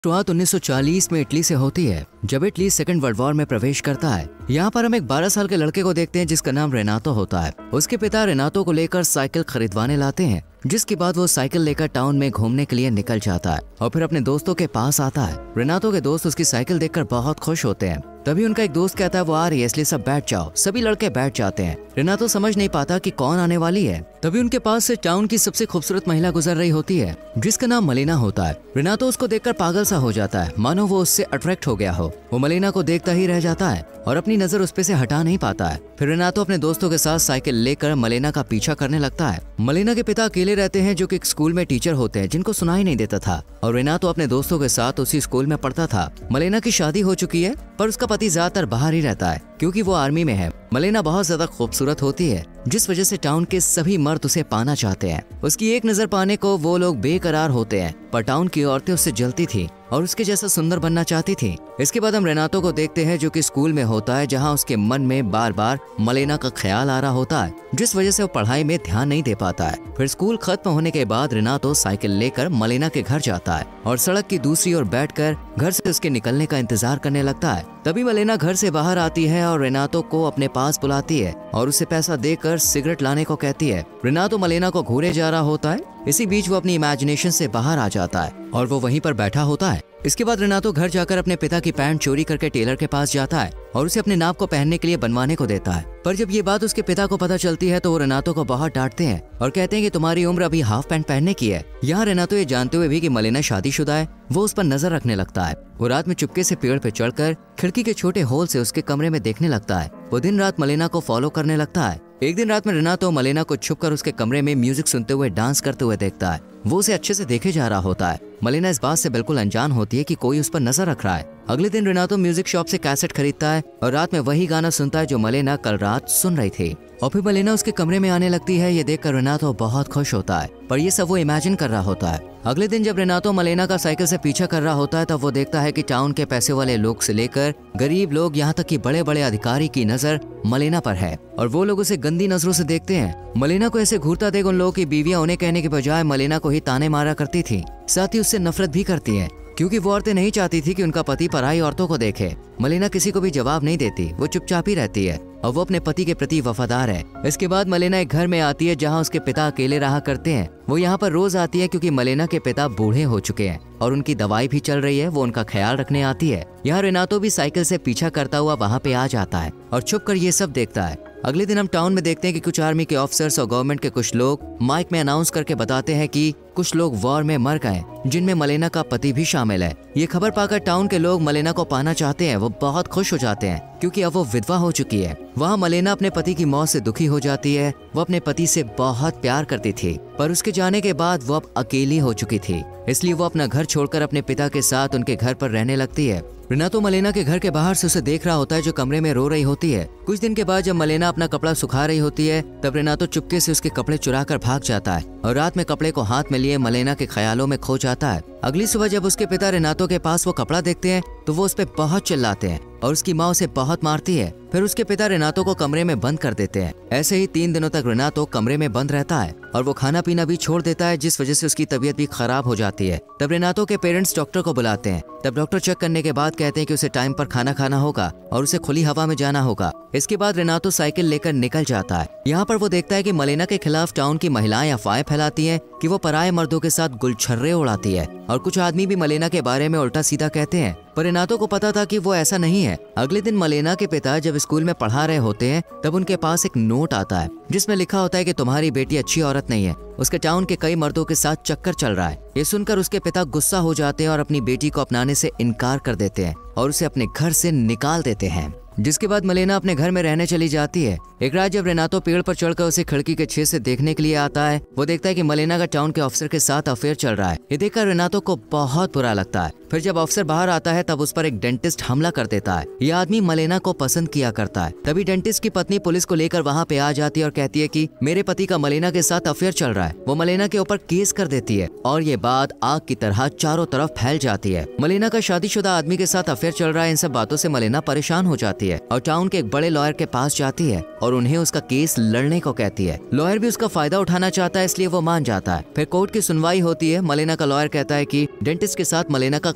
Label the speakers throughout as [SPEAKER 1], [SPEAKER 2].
[SPEAKER 1] शुरुआत 1940 में इटली से होती है, जब इटली सेकंड वर्ल्ड वॉर में प्रवेश करता है। यहाँ पर हम एक 12 साल के लड़के को देखते हैं जिसका नाम रेनातो होता है। उसके पिता रेनातो को लेकर साइकिल खरीदवाने लाते हैं, जिसके बाद वो साइकिल लेकर टाउन में घूमने के लिए निकल जाता है और फिर अपने दोस्तों के पास आता है। रेनातो के दोस्त उसकी साइकिल देखकर बहुत खुश होते हैं। तभी उनका एक दोस्त कहता है वो आ रही है, इसलिए सब बैठ जाओ। सभी लड़के बैठ जाते हैं। रेनातो समझ नहीं पाता कि कौन आने वाली है। तभी उनके पास से टाउन की सबसे खूबसूरत महिला गुजर रही होती है, जिसका नाम मलेना होता है। रेनातो उसको देखकर पागल सा हो जाता है, मानो वो उससे अट्रैक्ट हो गया हो। वो मलेना को देखता ही रह जाता है और अपनी नजर उस पे से हटा नहीं पाता है। फिर रेनातो अपने दोस्तों के साथ साइकिल लेकर मलेना का पीछा करने लगता है। मलेना के पिता अकेले रहते हैं, जो कि एक स्कूल में टीचर होते हैं, जिनको सुनाई नहीं देता था, और रेनातो अपने दोस्तों के साथ उसी स्कूल में पढ़ता था। मलेना की शादी हो चुकी है, पर उसका पति ज्यादातर बाहर ही रहता है क्योंकि वो आर्मी में है। मलेना बहुत ज्यादा खूबसूरत होती है, जिस वजह से टाउन के सभी मर्द उसे पाना चाहते हैं। उसकी एक नजर पाने को वो लोग बेकरार होते हैं, पर टाउन की औरतें उससे जलती थी और उसके जैसा सुंदर बनना चाहती थी। इसके बाद हम रेनातो को देखते हैं, जो कि स्कूल में होता है, जहां उसके मन में बार बार मलेना का ख्याल आ रहा होता है, जिस वजह से वो पढ़ाई में ध्यान नहीं दे पाता है। फिर स्कूल खत्म होने के बाद रेनातो साइकिल लेकर मलेना के घर जाता है और सड़क की दूसरी ओर बैठकर घर से उसके निकलने का इंतजार करने लगता है। तभी मलेना घर से बाहर आती है और रेनातो को अपने पास बुलाती है और उसे पैसा देकर सिगरेट लाने को कहती है। रेनातो मलेना को घूरे जा रहा होता है। इसी बीच वो अपनी इमेजिनेशन से बाहर आ जाता है और वो वहीं पर बैठा होता है। इसके बाद रेनातो घर जाकर अपने पिता की पैंट चोरी करके टेलर के पास जाता है और उसे अपने नाप को पहनने के लिए बनवाने को देता है। पर जब ये बात उसके पिता को पता चलती है तो वो रेनातो को बहुत डांटते हैं और कहते हैं कि तुम्हारी उम्र अभी हाफ पैंट पहनने की है। यहाँ रेनातो ये जानते हुए भी कि मलेना शादीशुदा है, वो उस पर नजर रखने लगता है। वो रात में चुपके से पेड़ पे चढ़कर खिड़की के छोटे होल से उसके कमरे में देखने लगता है। वो दिन रात मलेना को फॉलो करने लगता है। एक दिन रात में रेनातो मलेना को छुपकर उसके कमरे में म्यूजिक सुनते हुए डांस करते हुए देखता है। वो उसे अच्छे से देखे जा रहा होता है। मलेना इस बात से बिल्कुल अनजान होती है कि कोई उस पर नजर रख रहा है। अगले दिन रेनातो म्यूजिक शॉप से कैसेट खरीदता है और रात में वही गाना सुनता है जो मलेना कल रात सुन रही थी। और फिर मलेना उसके कमरे में आने लगती है। ये देखकर रेनातो बहुत खुश होता है, पर ये सब वो इमेजिन कर रहा होता है। अगले दिन जब रेनातो मलेना का साइकिल से पीछा कर रहा होता है, तब वो देखता है कि टाउन के पैसे वाले लोग से लेकर गरीब लोग, यहाँ तक कि बड़े बड़े अधिकारी की नजर मलेना पर है और वो लोग उसे गंदी नजरों से देखते हैं। मलेना को ऐसे घूरता देख उन लोगों की बीवियां उन्हें कहने के बजाय मलेना को ही ताने मारा करती थी, साथ ही उससे नफरत भी करती है, क्योंकि वो औरतें नहीं चाहती थी कि उनका पति पराई औरतों को देखे। मलेना किसी को भी जवाब नहीं देती, वो चुपचाप ही रहती है और वो अपने पति के प्रति वफादार है। इसके बाद मलेना एक घर में आती है जहाँ उसके पिता अकेले रहा करते हैं। वो यहाँ पर रोज आती है क्योंकि मलेना के पिता बूढ़े हो चुके हैं और उनकी दवाई भी चल रही है। वो उनका ख्याल रखने आती है। यहाँ रेनातो भी साइकिल से पीछा करता हुआ वहाँ पे आ जाता है और छुप कर ये सब देखता है। अगले दिन हम टाउन में देखते हैं कि कुछ आर्मी के ऑफिसर्स और गवर्नमेंट के कुछ लोग माइक में अनाउंस करके बताते हैं कि कुछ लोग वॉर में मर गए, जिनमें मलेना का पति भी शामिल है। ये खबर पाकर टाउन के लोग मलेना को पाना चाहते हैं। वो बहुत खुश हो जाते हैं क्योंकि अब वो विधवा हो चुकी है। वहाँ मलेना अपने पति की मौत से दुखी हो जाती है। वो अपने पति से बहुत प्यार करती थी, पर उसके जाने के बाद वो अब अकेली हो चुकी थी, इसलिए वो अपना घर छोड़कर अपने पिता के साथ उनके घर पर रहने लगती है। रेनातो मलेना के घर के बाहर से उसे देख रहा होता है, जो कमरे में रो रही होती है। कुछ दिन के बाद जब मलेना अपना कपड़ा सुखा रही होती है, तब रेनातो चुपके से उसके कपड़े चुरा कर भाग जाता है और रात में कपड़े को हाथ में लिए मलेना के ख्यालों में खो जाता है। अगली सुबह जब उसके पिता रेनातो के पास वो कपड़ा देखते हैं तो वो उस पे बहुत चिल्लाते हैं और उसकी माँ उसे बहुत मारती है। फिर उसके पिता रेनातो को कमरे में बंद कर देते हैं। ऐसे ही 3 दिनों तक रेनातो कमरे में बंद रहता है और वो खाना पीना भी छोड़ देता है, जिस वजह से उसकी तबीयत भी खराब हो जाती है। तब रेनातो के पेरेंट्स डॉक्टर को बुलाते हैं। तब डॉक्टर चेक करने के बाद कहते हैं कि उसे टाइम पर खाना खाना होगा और उसे खुली हवा में जाना होगा। इसके बाद रेनातो साइकिल लेकर निकल जाता है। यहाँ पर वो देखता है कि मलेना के खिलाफ टाउन की महिलाएं अफवाहें फैलाती हैं कि वो पराये मर्दों के साथ गुलछर्रे उड़ाती है और कुछ आदमी भी मलेना के बारे में उल्टा सीधा कहते हैं, पर रेनातो को पता था कि वो ऐसा नहीं है। अगले दिन मलेना के पिता जब स्कूल में पढ़ा रहे होते हैं, तब उनके पास एक नोट आता है जिसमें लिखा होता है कि तुम्हारी बेटी अच्छी औरत नहीं है, उसके टाउन के कई मर्दों के साथ चक्कर चल रहा है। ये सुनकर उसके पिता गुस्सा हो जाते हैं और अपनी बेटी को अपनाने से इनकार कर देते हैं और उसे अपने घर से निकाल देते हैं। जिसके बाद मलेना अपने घर में रहने चली जाती है। एक रात जब रेनातो पेड़ पर चढ़कर उसे खिड़की के छेद से देखने के लिए आता है, वो देखता है कि मलेना का टाउन के ऑफिसर के साथ अफेयर चल रहा है। ये देखकर रेनातो को बहुत बुरा लगता है। फिर जब ऑफिसर बाहर आता है, तब उस पर एक डेंटिस्ट हमला कर देता है। यह आदमी मलेना को पसंद किया करता है। तभी डेंटिस्ट की पत्नी पुलिस को लेकर वहाँ पे आ जाती है और कहती है कि मेरे पति का मलेना के साथ अफेयर चल रहा है। वो मलेना के ऊपर केस कर देती है और ये बात आग की तरह चारों तरफ फैल जाती है। मलेना का शादीशुदा आदमी के साथ अफेयर चल रहा है। इन सब बातों से मलेना परेशान हो जाती है और टाउन के एक बड़े लॉयर के पास जाती है और उन्हें उसका केस लड़ने को कहती है। लॉयर भी उसका फायदा उठाना चाहता है, इसलिए वो मान जाता है। फिर कोर्ट की सुनवाई होती है। मलेना का लॉयर कहता है कि डेंटिस्ट के साथ मलेना का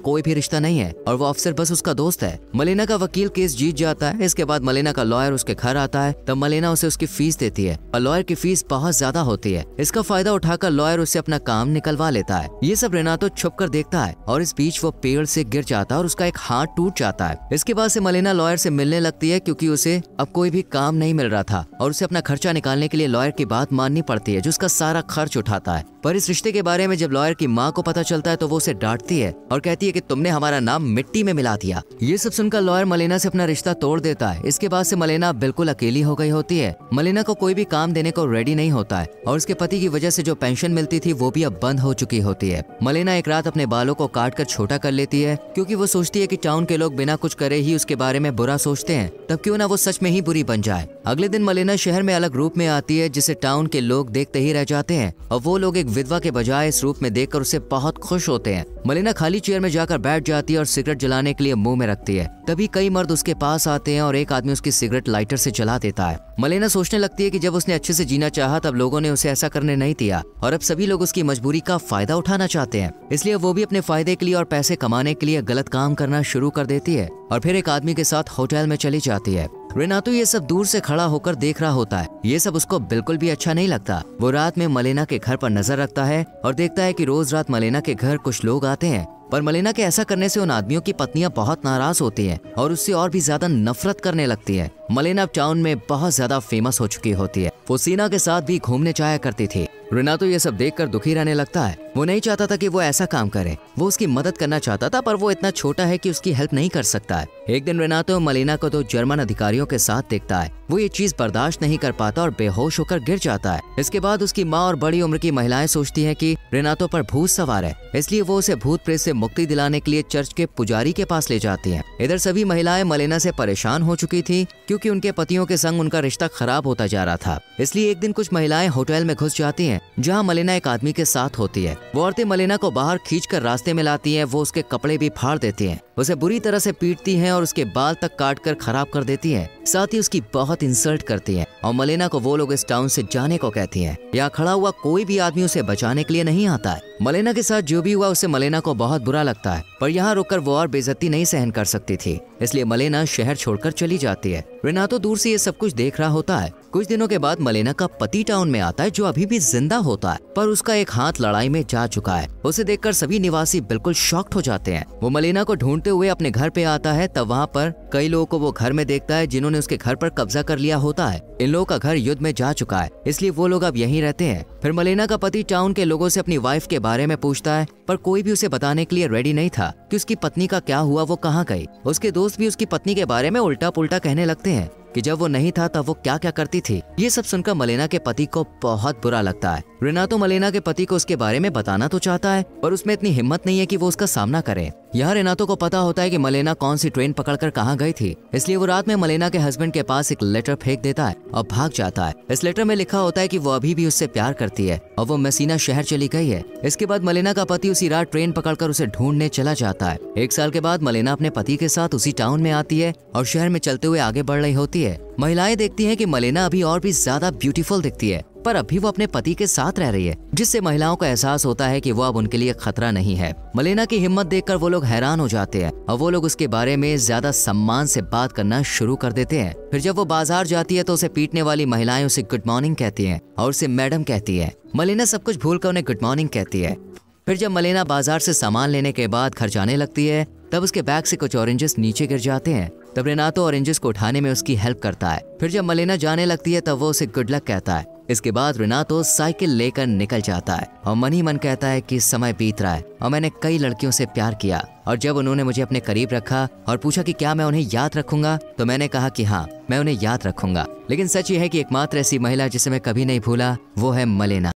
[SPEAKER 1] कोई भी रिश्ता नहीं है और वो अफसर बस उसका दोस्त है। मलेना का वकील केस जीत जाता है। इसके बाद मलेना का लॉयर उसके घर आता है, तब मलेना उसे उसकी फीस देती है और लॉयर की फीस बहुत ज्यादा होती है। इसका फायदा उठाकर लॉयर उससे अपना काम निकलवा लेता है। ये सब रेनातो छुप कर देखता है और इस बीच वो पेड़ से गिर जाता है और उसका एक हाथ टूट जाता है। इसके बाद से मलेना लॉयर से मिलने लगती है क्योंकि उसे अब कोई भी काम नहीं मिल रहा था और उसे अपना खर्चा निकालने के लिए लॉयर की बात माननी पड़ती है, जो उसका सारा खर्च उठाता है। पर इस रिश्ते के बारे में जब लॉयर की माँ को पता चलता है तो वो उसे डांटती है और कहती है कि तुमने हमारा नाम मिट्टी में मिला दिया। ये सब सुनकर लॉयर मलेना से अपना रिश्ता तोड़ देता है। इसके बाद से मलेना बिल्कुल अकेली हो गई होती है। मलेना को कोई भी काम देने को रेडी नहीं होता है और उसके पति की वजह से जो पेंशन मिलती थी वो भी अब बंद हो चुकी होती है। मलेना एक रात अपने बालों को काट कर छोटा कर लेती है क्योंकि वो सोचती है कि टाउन के लोग बिना कुछ करे ही उसके बारे में बुरा सोचते हैं, तब क्यों ना वो सच में ही बुरी बन जाए। अगले दिन मलेना शहर में अलग रूप में आती है जिसे टाउन के लोग देखते ही रह जाते हैं और वो लोग एक विधवा के बजाय इस रूप में देखकर उससे बहुत खुश होते हैं। मलेना खाली चेयर में जाकर बैठ जाती है और सिगरेट जलाने के लिए मुंह में रखती है। तभी कई मर्द उसके पास आते हैं और एक आदमी उसकी सिगरेट लाइटर से जला देता है। मलेना सोचने लगती है कि जब उसने अच्छे से जीना चाहा तब लोगों ने उसे ऐसा करने नहीं दिया और अब सभी लोग उसकी मजबूरी का फायदा उठाना चाहते हैं, इसलिए वो भी अपने फायदे के लिए और पैसे कमाने के लिए गलत काम करना शुरू कर देती है और फिर एक आदमी के साथ होटल में चली जाती है। रेनातो ये सब दूर से खड़ा होकर देख रहा होता है। ये सब उसको बिल्कुल भी अच्छा नहीं लगता। वो रात में मलेना के घर पर नजर रखता है और देखता है कि रोज रात मलेना के घर कुछ लोग आते हैं, पर मलेना के ऐसा करने से उन आदमियों की पत्नियां बहुत नाराज होती हैं और उससे और भी ज्यादा नफरत करने लगती है। मलेना अब टाउन में बहुत ज्यादा फेमस हो चुकी होती है। वो सीना के साथ भी घूमने जाया करती थी। रेनातो ये सब देखकर दुखी रहने लगता है। वो नहीं चाहता था कि वो ऐसा काम करे, वो उसकी मदद करना चाहता था पर वो इतना छोटा है कि उसकी हेल्प नहीं कर सकता है। एक दिन रेनातो मलेना को 2 जर्मन अधिकारियों के साथ देखता है। वो ये चीज बर्दाश्त नहीं कर पाता और बेहोश होकर गिर जाता है। इसके बाद उसकी माँ और बड़ी उम्र की महिलाएं सोचती हैं कि रेनातो पर भूत सवार है, इसलिए वो उसे भूत प्रेत से मुक्ति दिलाने के लिए चर्च के पुजारी के पास ले जाती हैं। इधर सभी महिलाएं मलेना से परेशान हो चुकी थी क्योंकि उनके पतियों के संग उनका रिश्ता खराब होता जा रहा था। इसलिए एक दिन कुछ महिलाएं होटल में घुस जाती हैं जहां मलेना एक आदमी के साथ होती है। वो औरतें मलेना को बाहर खींचकर रास्ते में लाती हैं। वो उसके कपड़े भी फाड़ देती हैं, उसे बुरी तरह से पीटती हैं और उसके बाल तक काट कर खराब कर देती हैं। साथ ही उसकी बहुत इंसल्ट करती हैं और मलेना को वो लोग इस टाउन से जाने को कहती हैं। यहाँ खड़ा हुआ कोई भी आदमी उसे बचाने के लिए नहीं आता है। मलेना के साथ जो भी हुआ उससे मलेना को बहुत बुरा लगता है, पर यहाँ रुककर वो और बेइज्जती नहीं सहन कर सकती थी, इसलिए मलेना शहर छोड़कर चली जाती है। रेनातो दूर से ये सब कुछ देख रहा होता है। कुछ दिनों के बाद मलेना का पति टाउन में आता है जो अभी भी जिंदा होता है, पर उसका एक हाथ लड़ाई में जा चुका है। उसे देखकर सभी निवासी बिल्कुल शॉक्ड हो जाते हैं। वो मलेना को ढूंढते हुए अपने घर पे आता है, तब वहाँ पर कई लोगों को वो घर में देखता है जिन्होंने उसके घर पर कब्जा कर लिया होता है। इन लोगों का घर युद्ध में जा चुका है, इसलिए वो लोग अब यहीं रहते हैं। फिर मलेना का पति टाउन के लोगों से अपनी वाइफ के बारे में पूछता है, पर कोई भी उसे बताने के लिए रेडी नहीं था कि उसकी पत्नी का क्या हुआ, वो कहाँ गई। उसके दोस्त भी उसकी पत्नी के बारे में उल्टा पुल्टा कहने लगते हैं कि जब वो नहीं था तब वो क्या क्या करती थी। ये सब सुनकर मलेना के पति को बहुत बुरा लगता है। रेनातो मलेना के पति को उसके बारे में बताना तो चाहता है, पर उसमें इतनी हिम्मत नहीं है कि वो उसका सामना करे। यहाँ रेनातो को पता होता है कि मलेना कौन सी ट्रेन पकड़कर कहाँ गई थी, इसलिए वो रात में मलेना के हस्बैंड के पास एक लेटर फेंक देता है और भाग जाता है। इस लेटर में लिखा होता है कि वो अभी भी उससे प्यार करती है और वो मेसिना शहर चली गई है। इसके बाद मलेना का पति उसी रात ट्रेन पकड़कर उसे ढूंढने चला जाता है। 1 साल के बाद मलेना अपने पति के साथ उसी टाउन में आती है और शहर में चलते हुए आगे बढ़ रही होती है। महिलाएं देखती हैं कि मलेना अभी और भी ज्यादा ब्यूटीफुल दिखती है, पर अभी वो अपने पति के साथ रह रही है, जिससे महिलाओं को एहसास होता है कि वो अब उनके लिए खतरा नहीं है। मलेना की हिम्मत देखकर वो लोग हैरान हो जाते हैं और वो लोग उसके बारे में ज्यादा सम्मान से बात करना शुरू कर देते हैं। फिर जब वो बाजार जाती है तो उसे पीटने वाली महिलाएं उसे गुड मॉर्निंग कहती हैं और उसे मैडम कहती है। मलेना सब कुछ भूलकर उन्हें गुड मॉर्निंग कहती है। फिर जब मलेना बाजार से सामान लेने के बाद घर जाने लगती है, तब उसके बैग से कुछ ऑरेंजेस नीचे गिर जाते हैं। तब रेनातो ऑरेंजेस को उठाने में उसकी हेल्प करता है। फिर जब मलेना जाने लगती है तब वो उसे गुड लक कहता है। इसके बाद रेनातो साइकिल लेकर निकल जाता है और मन ही मन कहता है कि समय बीत रहा है और मैंने कई लड़कियों से प्यार किया, और जब उन्होंने मुझे अपने करीब रखा और पूछा कि क्या मैं उन्हें याद रखूंगा, तो मैंने कहा कि हाँ, मैं उन्हें याद रखूंगा। लेकिन सच ये है कि एकमात्र ऐसी महिला जिसे मैं कभी नहीं भूला वो है मलेना।